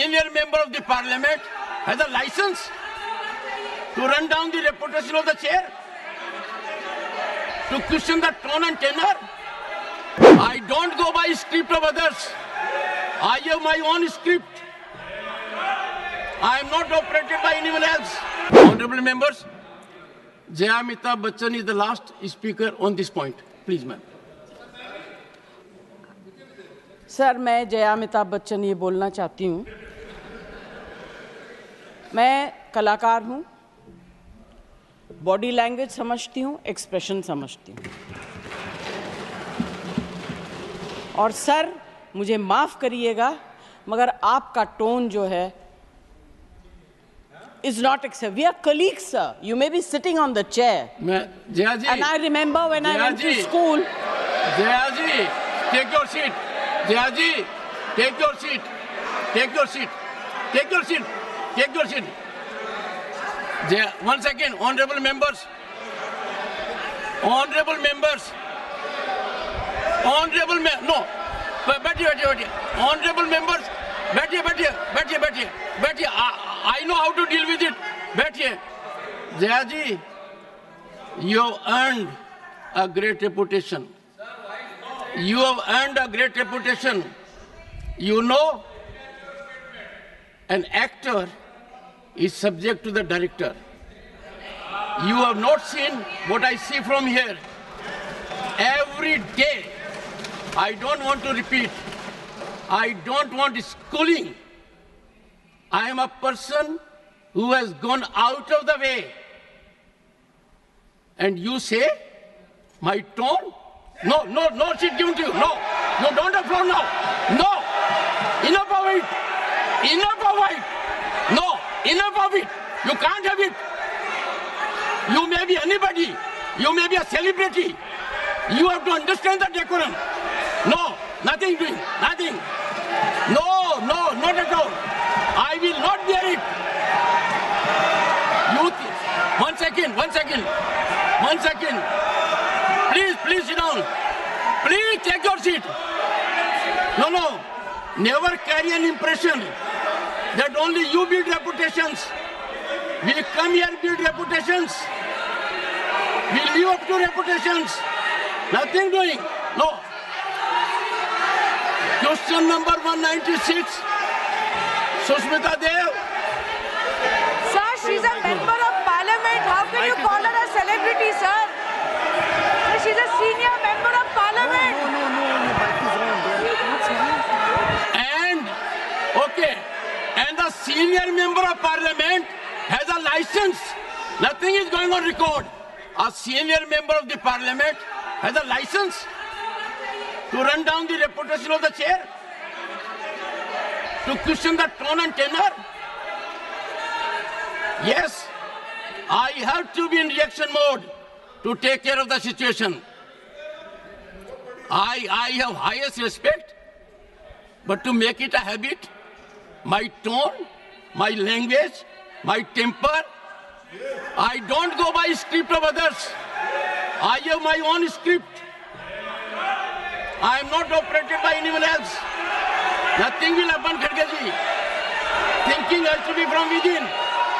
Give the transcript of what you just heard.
senior member of the parliament has a license to run down the reputation of the chair, to question the tone and tenor. I don't go by script of others. I have my own script. I am not operated by anyone else. Honorable members, Jaya Amitabh Bachchan is the last speaker on this point. Please, ma'am. Sir, मैं जया अमिताभ बच्चन ये बोलना चाहती हूँ, मैं कलाकार हूँ, body language समझती हूँ, एक्सप्रेशन समझती हूँ, और सर मुझे माफ़ करिएगा मगर आपका टोन जो है is not acceptable. We are colleagues, sir. You may be sitting on the chair. Jaya ji, and I remember when I went to school. Jaya ji, take your seat. Jaya ji, take your seat. Take your seat. Take your seat. Take your seat. Jaya, 1 second, honorable members. Honorable members. Honorable no. बैठिए. Honorable members. बैठिए. I know how to deal with it. बैठिए. Jaya ji, you have earned a great reputation. You have earned a great reputation. You know, an actor is subject to the director. You have not seen what I see from here. Every day, I don't want to repeat. I don't want schooling. I am a person who has gone out of the way. And you say, my tone? No seat given to you. No, don't applaud now. No, enough of it. No, enough of it. You can't have it. You may be anybody. You may be a celebrity. You have to understand the decorum. No, nothing doing, nothing. No, not at all. I will not bear it. One second. Please sit down. Please take your seat. No. Never carry an impression that only you build reputations. We come here build reputations. We live up to reputations. Nothing doing. No. Question number 196. Sushmita Dev. Sir, she's a member of parliament. How can you call her a celebrity, sir? She's a senior member of parliament. And the senior member of parliament has a license. Nothing is going on record. A senior member of the parliament has a license to run down the reputation of the chair, to question the tone and tenor. Yes, I have to be in reaction mode to take care of the situation. I have highest respect, but to make it a habit, my tone, my language, my temper, I don't go by script of others. I have my own script. I am not operated by anyone else. Nothing will happen, Kharge ji. Thinking has to be from within.